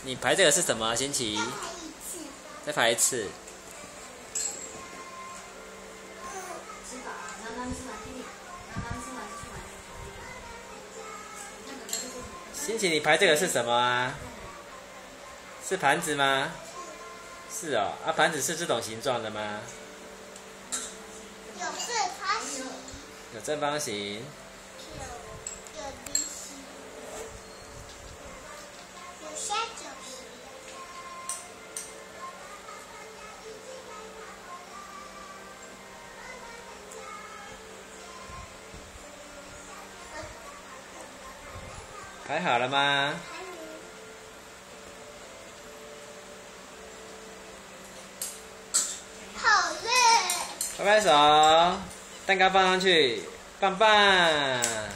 你排这个是什么星期？再排一次。星期你排这个是什么啊？是盘子吗？是哦，啊，盘子是这种形状的吗？ 有正方形， 有正方形。 有梨形，有三角形。 排好了吗？ 好累。 拍拍手，蛋糕放上去，棒棒。